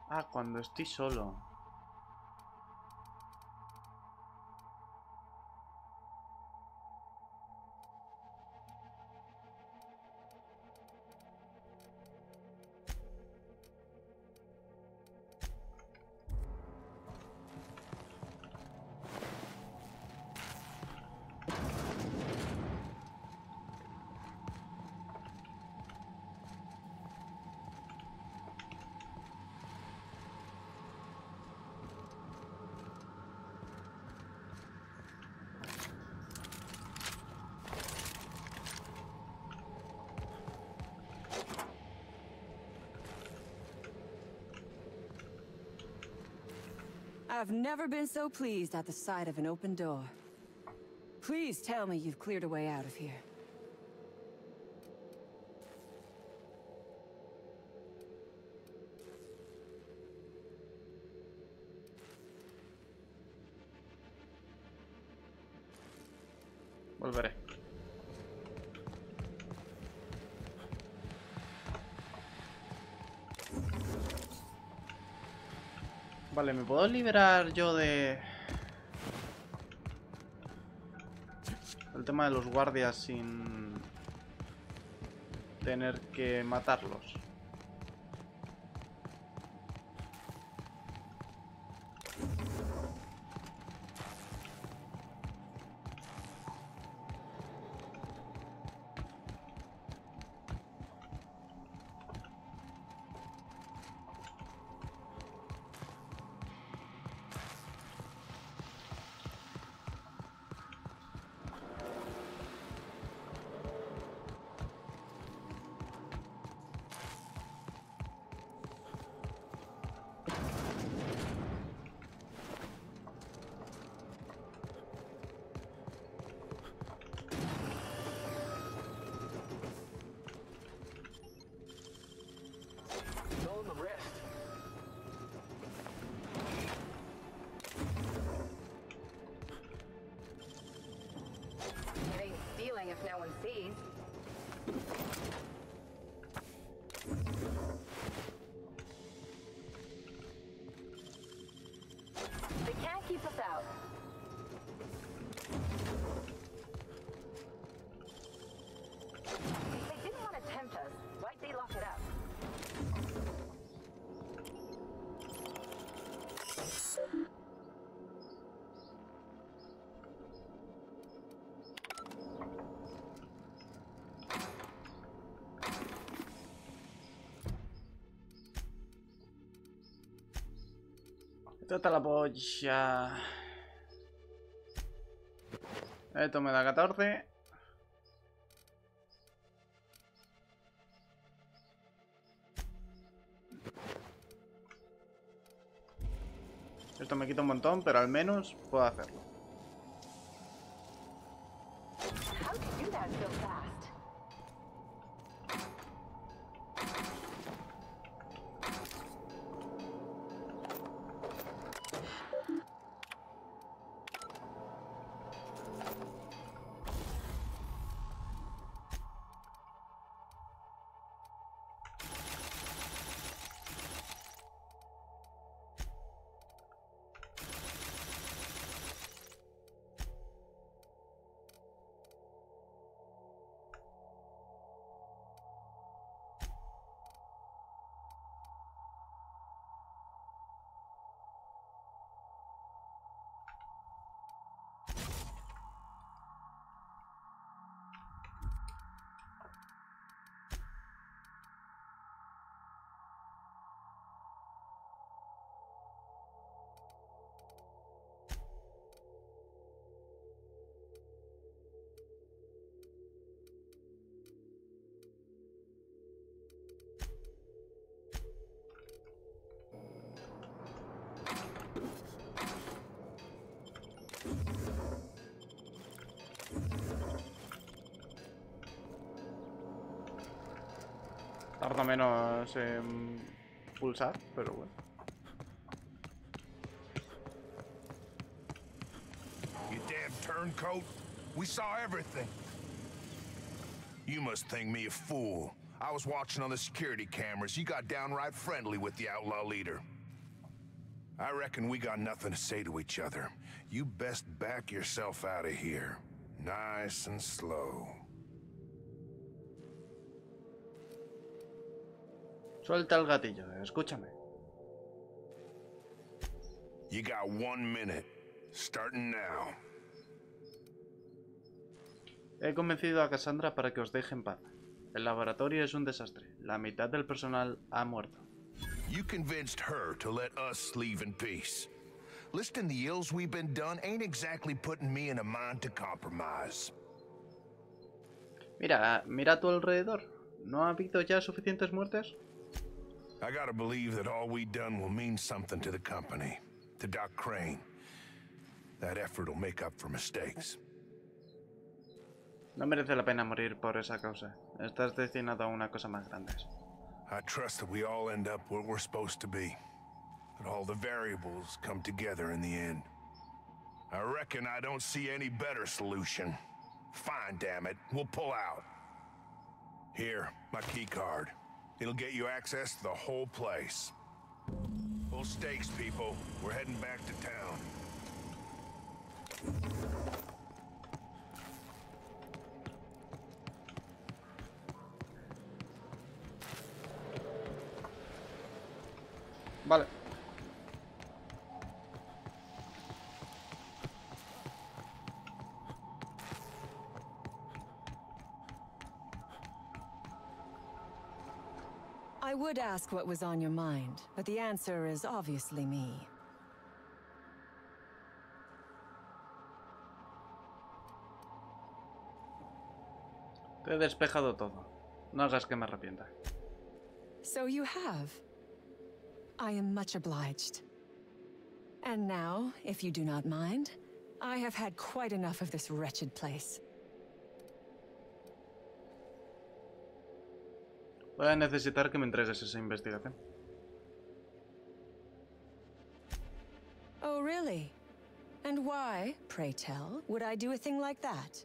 Ah, cuando estoy solo. I've never been so pleased at the sight of an open door. Please tell me you've cleared a way out of here. Volveré. Vale, ¿me puedo liberar yo de... el tema de los guardias sin... tener que matarlos? If no one sees. They can't keep us out. If they didn't want to tempt us, why'd they lock it up? Trata la polla. Esto me da 14. Esto me quita un montón, pero al menos puedo hacerlo. How did you do that so fast? Tarda menos en pulsar, pero bueno. You damn turncoat. We saw everything. You must think me a fool. I was watching on the security cameras. You got downright friendly with the outlaw leader. I reckon we got nothing to say to each other. You best back yourself out of here. Nice and slow. Suelta el gatillo, escúchame. You got 1 minute. Starting now. He convencido a Cassandra para que os deje en paz. El laboratorio es un desastre. La mitad del personal ha muerto. You convinced her to let us leave in peace. Listing the ills we've been done ain't exactly putting me in a mind to compromise. Mira a tu alrededor. ¿No ha habido ya suficientes muertes? I gotta believe that all we done will mean something to the company, to Doc Crane. That effort will make up for mistakes. No merece la pena morir por esa causa. Estás destinado a una cosa más grande. I trust that we all end up where we're supposed to be. That all the variables come together in the end. I reckon I don't see any better solution. Fine, damn it. We'll pull out. Here, my key card. It'll get you access to the whole place. Full stakes, people. We're heading back to town. Vale. I would ask what was on your mind, but the answer is obviously me. Te he despejado todo. No hagas que me arrepienta. So you have. I am much obliged. And now, if you do not mind, I have had quite enough of this wretched place. Voy a necesitar que me entregues esa investigación. Oh, really? And why, pray tell, would I do a thing like that?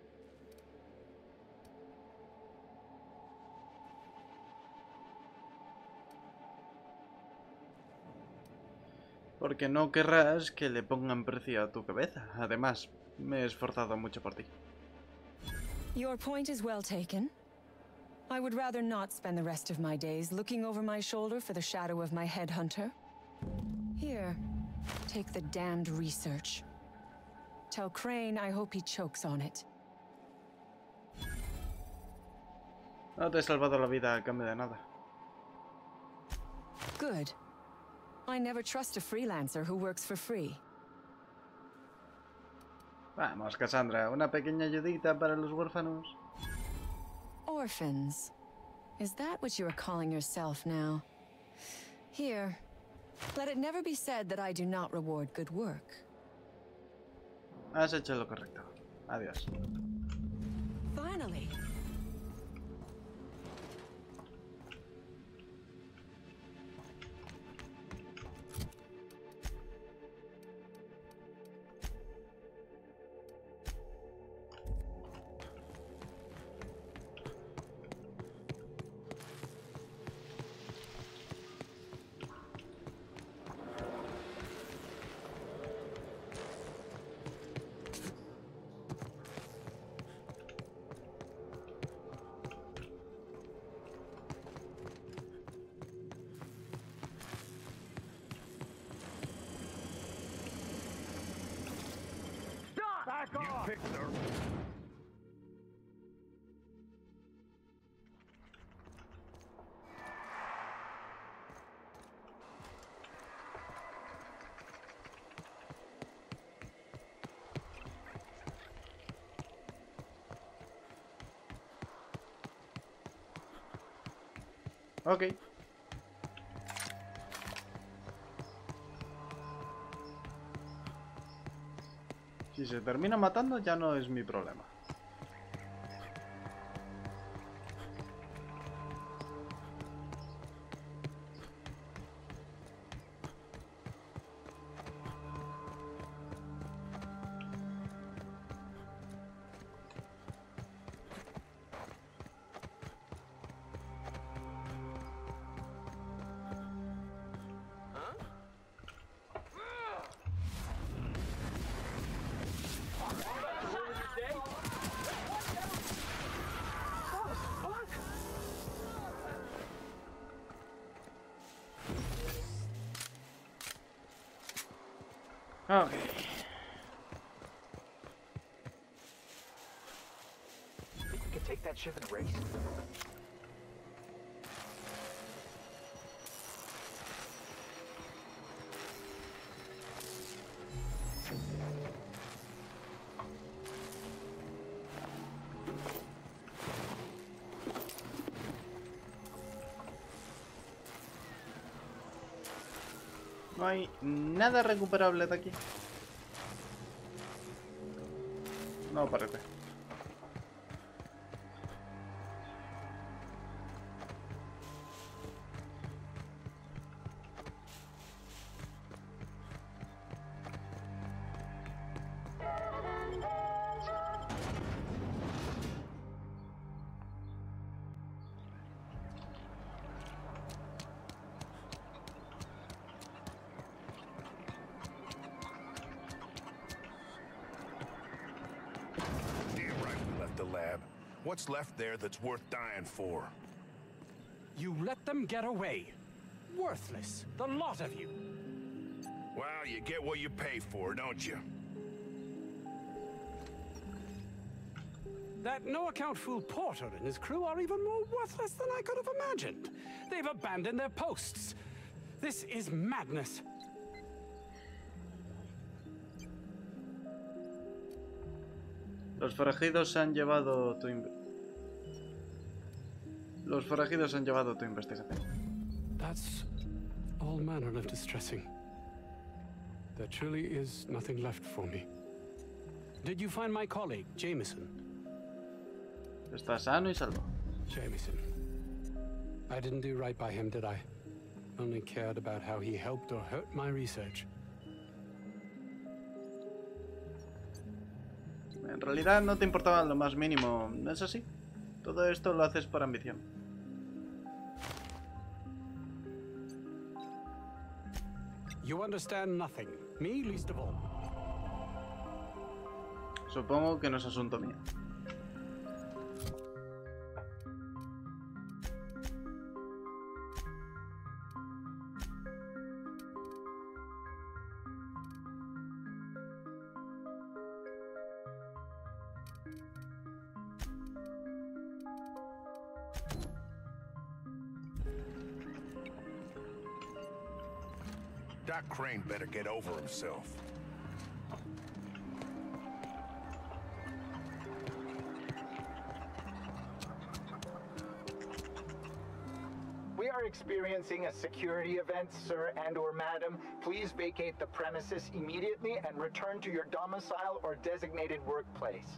Porque no querrás que le pongan precio a tu cabeza. Además, me he esforzado mucho por ti. Your point is well taken. I would rather not spend the rest of my days looking over my shoulder for the shadow of my headhunter. Here, take the damned research. Tell Crane I hope he chokes on it. No te he salvado la vida a cambio de nada. Good. I never trust a freelancer who works for free. Vamos, Cassandra, una pequeña ayudita para los huérfanos. Orphans. Is that what you are calling yourself now? Here. Let it never be said that I do not reward good work. Has hecho lo correcto. Adiós. Finally. Back off! You picked her. Ok. Si se termina matando ya no es mi problema. Ok. Think we could take that ship and race? No hay nada recuperable de aquí. No parece. What's left there that's worth dying for? You let them get away. Worthless, the lot of you. Well, you get what you pay for, don't you? That no-account fool Porter and his crew are even more worthless than I could have imagined. They've abandoned their posts. This is madness. Los forajidos se han llevado tu investigación. That's all manner of distressing. There truly is nothing left for me. Did you find my colleague, Jameson? Está sano y salvo. Jameson. I didn't do right by him, did I? Only cared about how he helped or hurt my research. En realidad no te importaba lo más mínimo, ¿no es así? Todo esto lo haces por ambición. You understand nothing. Me least of all. Supongo que no es asunto mío. Doc Crane better get over himself. We are experiencing a security event, sir and/or madam. Please vacate the premises immediately and return to your domicile or designated workplace.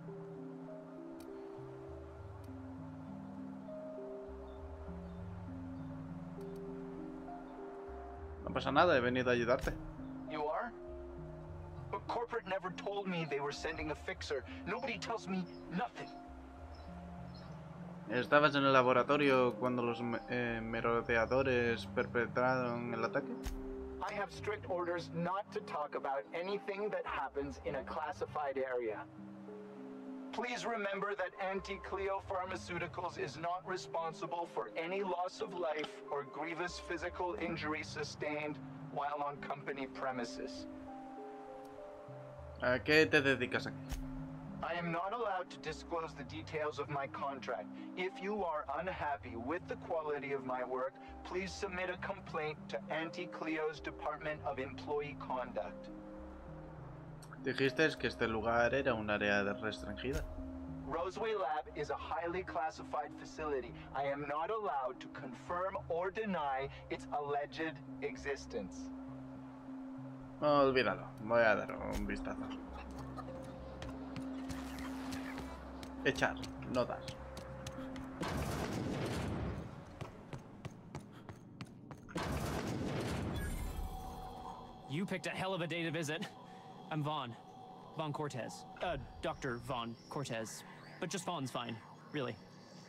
No pasa nada, he venido a ayudarte. You are? But corporate never told me they were sending a fixer. Nobody tells me nothing. ¿Estabas en el laboratorio cuando los merodeadores perpetraron el ataque? I have strict orders not to talk about anything that happens in a classified area. Please remember that Anti-Cleo Pharmaceuticals is not responsible for any loss of life or grievous physical injury sustained while on company premises. ¿A qué te dedicas aquí? I am not allowed to disclose the details of my contract. If you are unhappy with the quality of my work, please submit a complaint to Anti-Cleo's Department of Employee Conduct. Dijiste que este lugar era un área restringida. Roseway Lab is a highly classified facility. I am not allowed to confirm or deny its alleged existence. Olvídalo, voy a dar un vistazo. Echar, no dar. You picked a hell of a day to visit. I'm Vaughn. Vaughn Cortez. Dr. Vaughn Cortez. But just Vaughn's fine, really.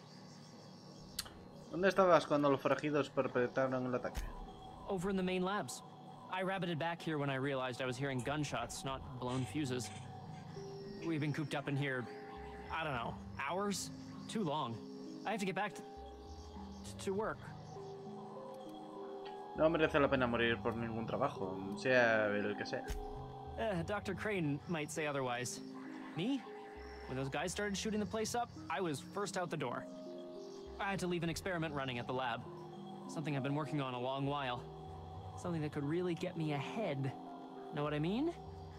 ¿Dónde estabas cuando los forajidos perpetraron el ataque? Over in the main labs. I rabbited back here when I realized I was hearing gunshots, not blown fuses. We've been cooped up in here, I don't know, hours? Too long. I have to get back to work. No merece la pena morir por ningún trabajo, sea el que sea. Dr. Crane might say otherwise. Me? When those guys started shooting the place up, I was first out the door. I had to leave an experiment running at the lab. Something I've been working on a long while. Something that could really get me ahead. Know what I mean?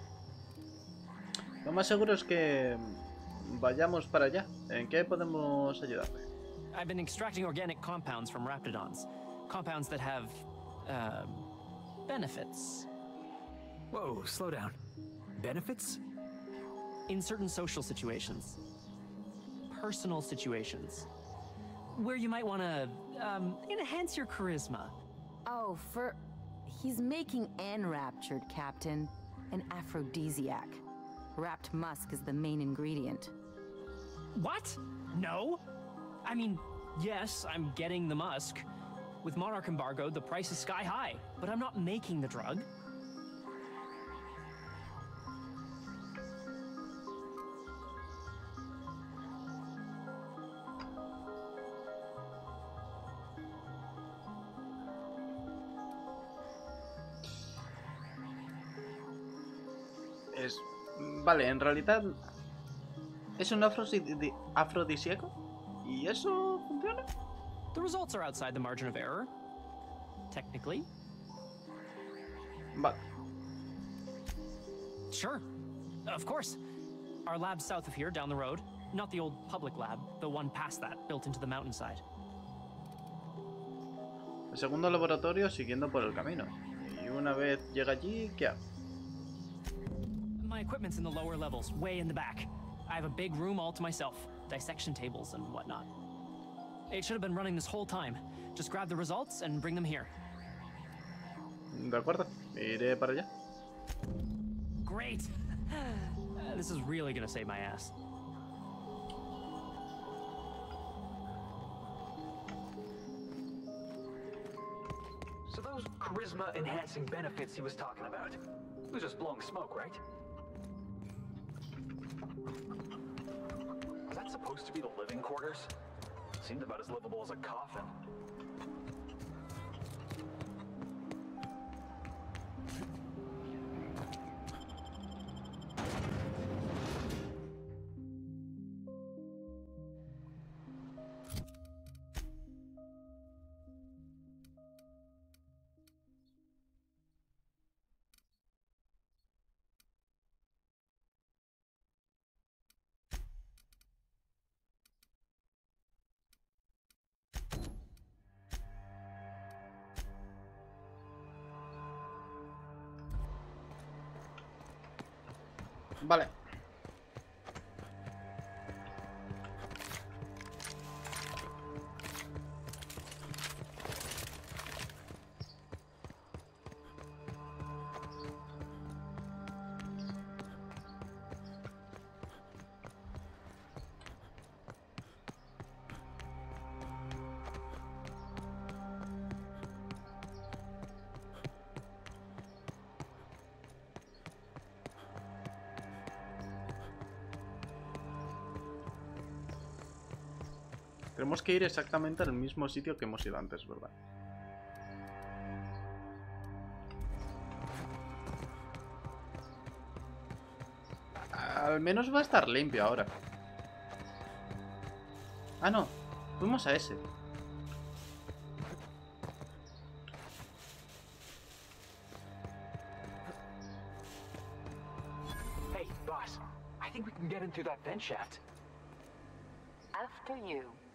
Lo más seguro es que vayamos para allá. ¿En qué podemos ayudarte? I've been extracting organic compounds from raptidons. Compounds that have, benefits. Whoa, slow down. Benefits? In certain social situations. Personal situations. Where you might want to, enhance your charisma. Oh, he's making enraptured, Captain. An aphrodisiac. Wrapped musk is the main ingredient. What? No? I mean, yes, I'm getting the musk. With Monarch embargo, the price is sky high, but I'm not making the drug. Vale, en realidad es un afrodisíaco. ¿Y eso funciona? The results are outside the margin of error. Technically. Vale. Sure. Of course. Our lab's south of here, down the road. Not the old public lab, the one past that, built into the mountainside. El segundo laboratorio siguiendo por el camino. Y una vez llega allí, ¿qué hago? My equipment's in the lower levels, way in the back. I have a big room all to myself. Dissection tables and whatnot. It should have been running this whole time. Just grab the results and bring them here. De acuerdo, iré para allá. Great! This is really gonna save my ass. So those charisma-enhancing benefits he was talking about, it was just blowing smoke, right? Was that supposed to be the living quarters? Seemed about as livable as a coffin. Vale. Tenemos que ir exactamente al mismo sitio que hemos ido antes, ¿verdad? Al menos va a estar limpio ahora. Ah, no. Fuimos a ese. Hey, boss. I think we can get into that vent shaft. After you.